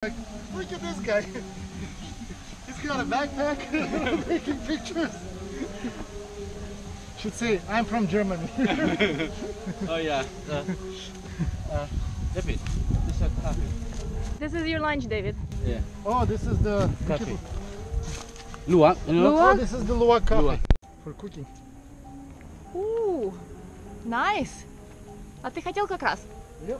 Like, look at this guy. He's got a backpack, taking pictures. Should say, I'm from Germany. Oh yeah. David, this is coffee. This is your lunch, David. Yeah. Oh, this is the Coffee. Luwak, you know? Oh, this is the luwak coffee Luwak. for cooking. Ooh, nice. А ты хотел как раз? Yep.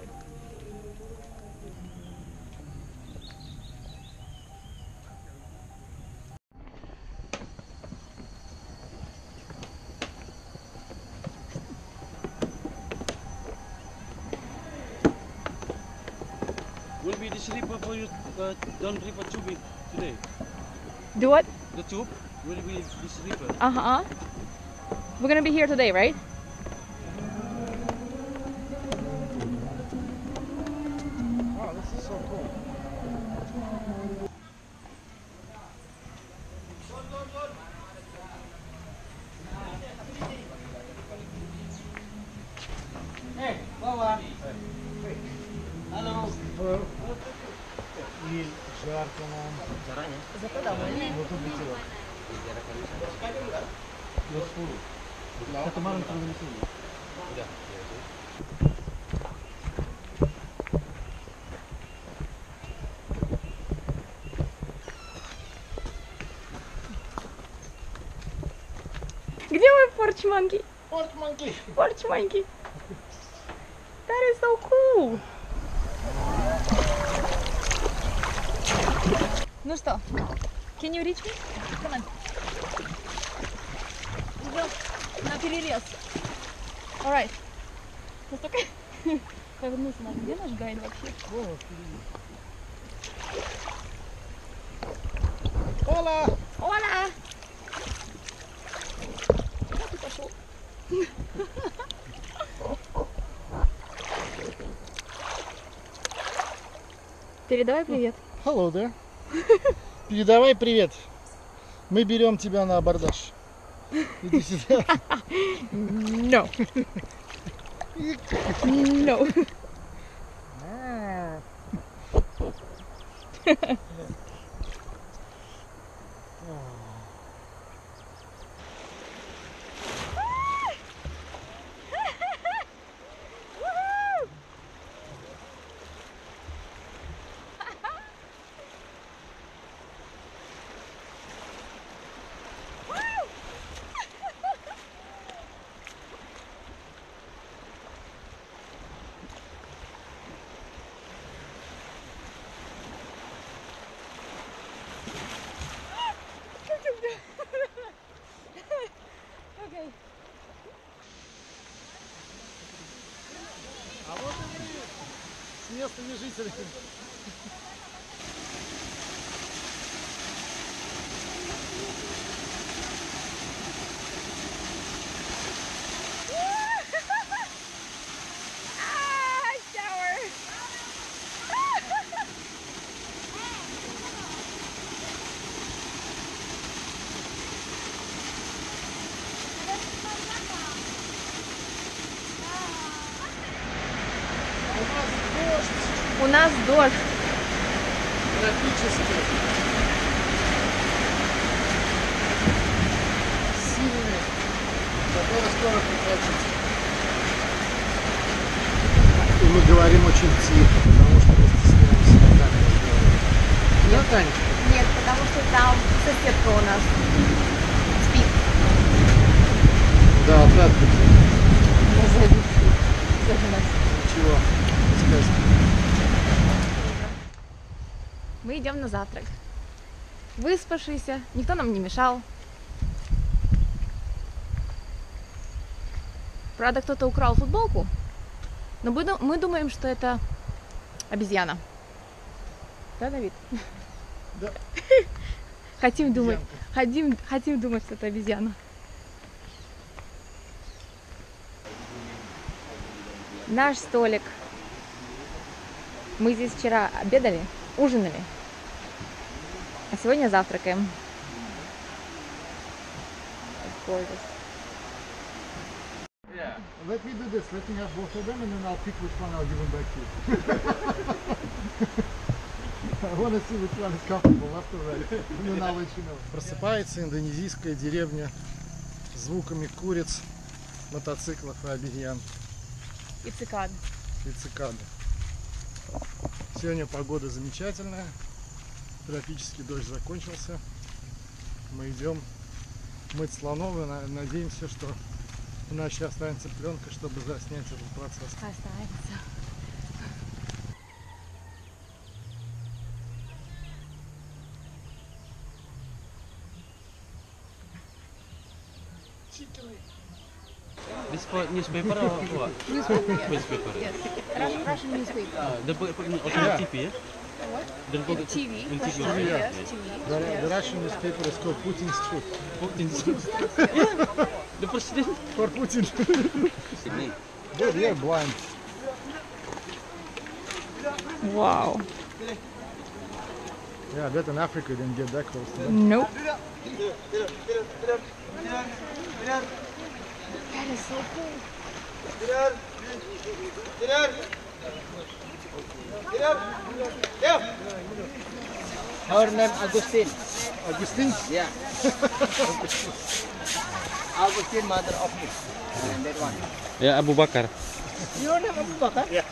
Will be the sleeper for you. Don't refer tube it today. Do what? The tube will be the sleeper. Uh-huh. We're gonna be here today, right? Wow, this is so cool. Hey, Wawa. Halo. Hello. И жарко нам. Caranya? Зато довольны. Вот тут бутылок. Kita kemarin pernah di sini. Udah. Где мой порч манки? Порт Monkey. Порч манки. That is so cool. Ну что, can you reach me? Come on. Идем на перерез. Alright. Настолько... Повернулся наш. Где наш гайд вообще? Hola. Оля! Куда ты пошел? Передавай привет. Hello there. Передавай привет. Мы берем тебя на абордаж. Иди сюда. No. No. Okay. А вот и с местными жителями. Ah, shower. У нас дождь У нас дождь. тропический. Сильный. Который скоро прекратится. И мы говорим очень тихо, потому что мы стесняемся на камеру разговаривать. Да, Танечка? Нет, потому что там соседка у нас спит. Да, здравствуйте. Зажимать. Ничего, сказки. Мы идем на завтрак. Выспавшиеся, никто нам не мешал. Правда, кто-то украл футболку, но мы думаем, что это обезьяна. Да, Давид? Да. Хотим думать, Обезьянка. хотим думать, что это обезьяна. Наш столик. Мы здесь вчера обедали, ужинали, а сегодня завтракаем. It's gorgeous. Yeah. Let me do this. Let me have both of them and then I'll pick which one I'll give them back to you. wanna see which one is comfortable after that. Ну, now let you know. Просыпается индонезийская деревня с звуками куриц, мотоциклов и обезьян. И цикад. И цикады. Сегодня погода замечательная. Тропический дождь закончился. Мы идем мыть слонов и надеемся, что у нас еще останется пленка, чтобы заснять этот процесс. Останется. This for newspaper or what? Newspaper, yes. Newspaper. Yes. Russian newspaper. The also Yeah. TV, yeah? What? The TV. In TV, Russian, yeah. yes, TV. The Yes. Russian newspaper is called Putin's Truth. The president. For Putin. Dude, you're blind. Wow. Yeah, I bet in Africa you didn't get that close to them. Nope. That is so cool. Her name Agustin. Augustine? Yeah. Agustin, mother of me. And that one. Ya, Abu Bakar. Your name Abu Bakar? Yeah.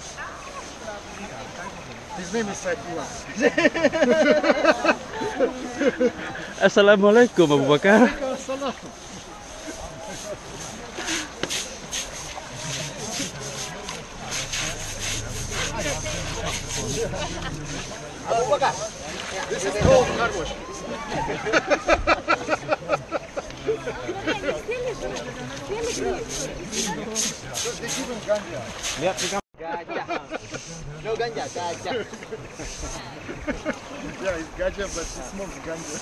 His name is Saifullah. Assalamualaikum Abu Bakar. Salam. Abu Bakar. This is called car wash. They give him ganja. Gajah. No ganja, gajah. Yeah, it's ganja, but he smokes ganja.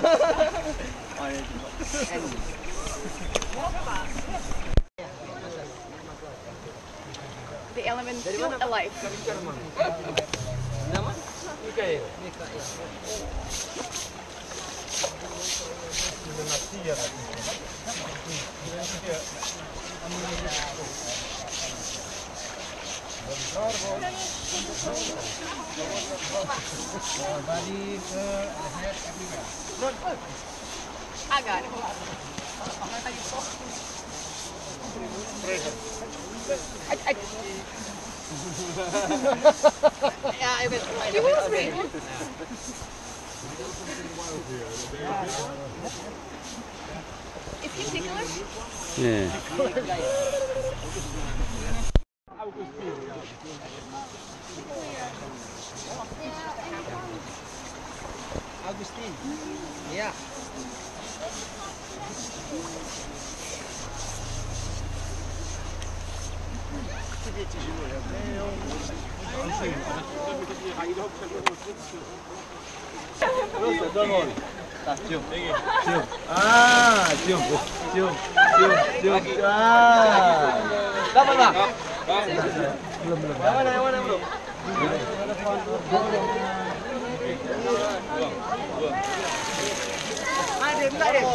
The element still alive. Nama? Mikael. I got it. Yeah, I will. He was me. Is he ticklish? Yeah. Agustin. Yeah. Ah, cium. Ah. Kapan, Bang? Belum. Yang mana belum? Ada, bentar deh.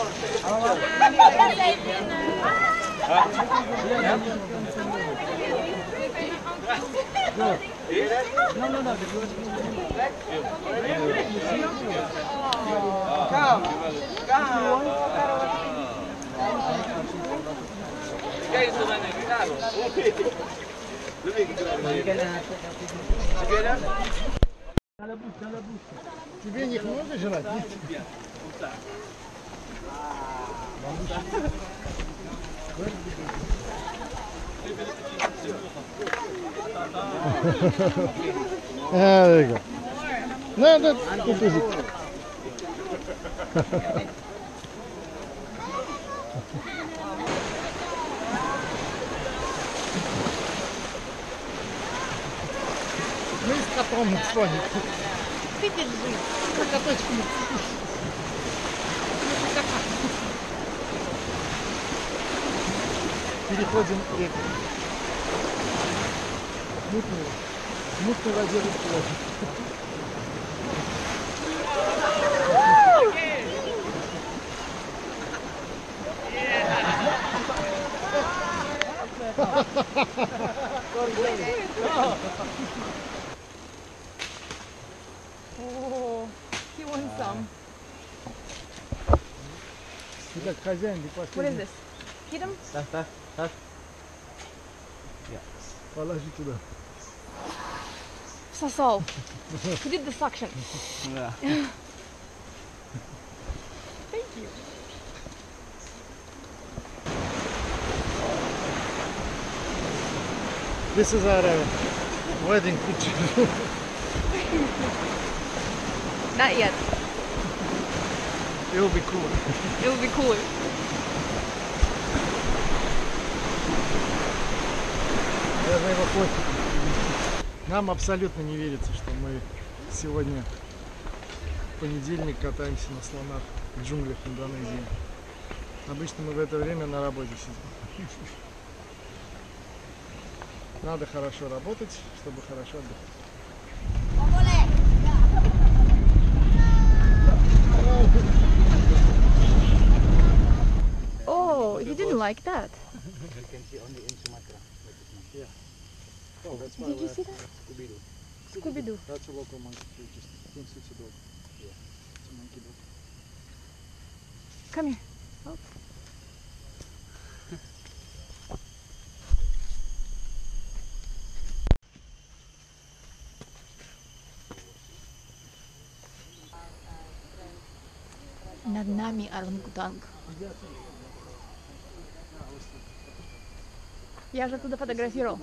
Тебе них много желать? Нет? There you go. No, that's too easy. Мы с котом на слоне. Ты держи. Коточку. Переходим реку. Мутную воде рыбку. some. Ты как хозяин, ты What is последний. this? Hidden? Положи туда. Всосал. Who did the suction? Yeah. Thank you. This is our wedding picture. Not yet. It will be cool. It will be cooler. Даже его фотик. Нам абсолютно не верится, что мы сегодня в понедельник катаемся на слонах в джунглях Индонезии. Обычно мы в это время на работе сидим. Надо хорошо работать, чтобы хорошо отдыхать. Oh, you didn't like that. You can see only in Sumatra. Oh, that's Did you see that? Scooby-Doo. Scooby-Doo. That's a local monkey too, just thinks it's a dog. Yeah. It's a monkey dog. Come here. Oh. Над нами орангутанг. Я же оттуда фотографировал.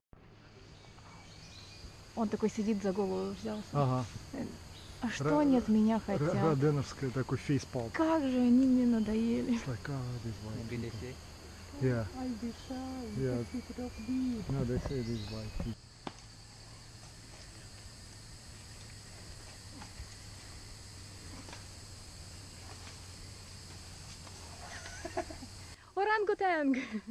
Он такой сидит, за голову взялся. Ага. А что они от меня хотят? Роденовская такой фейспалм. Как же они мне надоели. It's like, oh, these white Maybe they people. say. Yeah, I'll be shy. Yeah. Keep it off me. no, they say these white people. Орангутанг.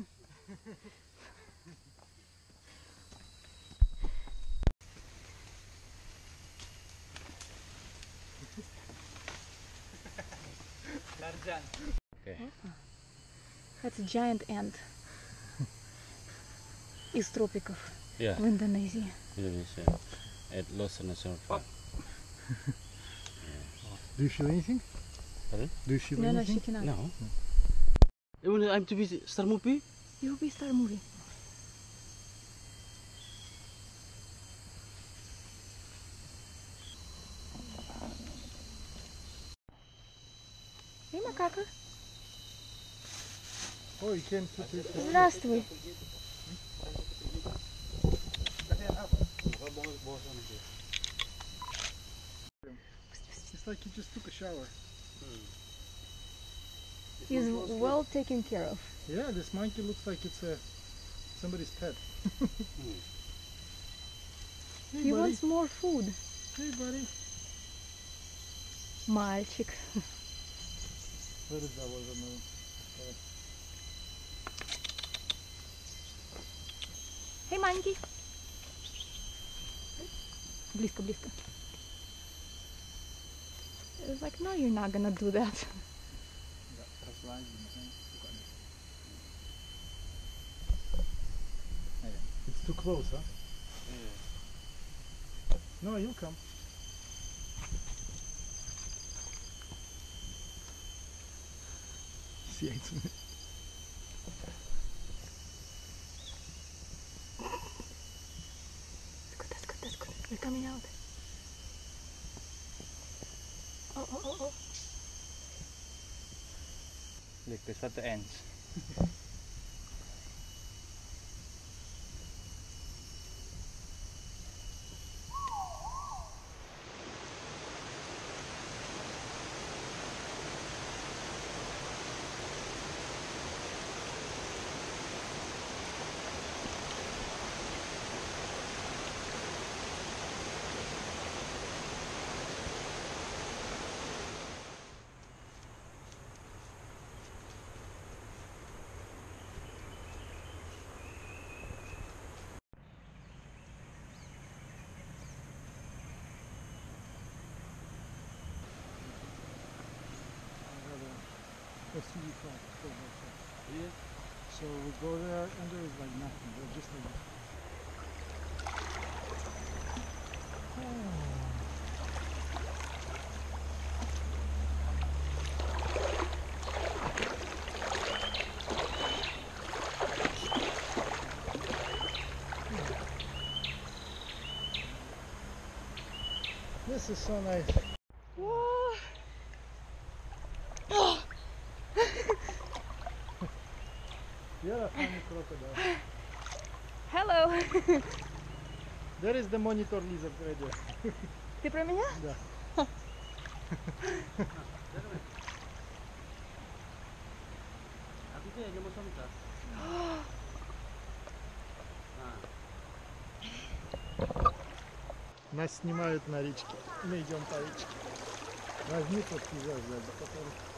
That's a giant ant. Из тропиков Yeah. в Индонезии. Indonesia. At Los National Park. Do you feel anything? Pardon? Do you feel No, no, anything? she cannot. No. Even I'm to be star movie. You'll be star movie. Эй, макака. Oh, you came to Здравствуй. It's like you just took a shower. He's well taken care of. Yeah, this monkey looks like it's somebody's pet. Hey, He buddy. wants more food. Hey, buddy. Мальчик. What is that? Was another? Hey, маленький. Близко, близко. It was like, no, you're not gonna do that. It's too close, huh? No, you'll come. С яйцами. That's good, that's good. They're coming out. Oh, oh, oh, oh. Look, that's what the ants. Yeah. So we go there and there is like nothing. They're just like This is so nice. You're a funny crocodile. Hello. There is the monitor lizard right there. Ты про меня? Да. Aku tu yang macam tu. Нас снимают на речке. Мы идем по речке. Возьми тот пейзаж, да, который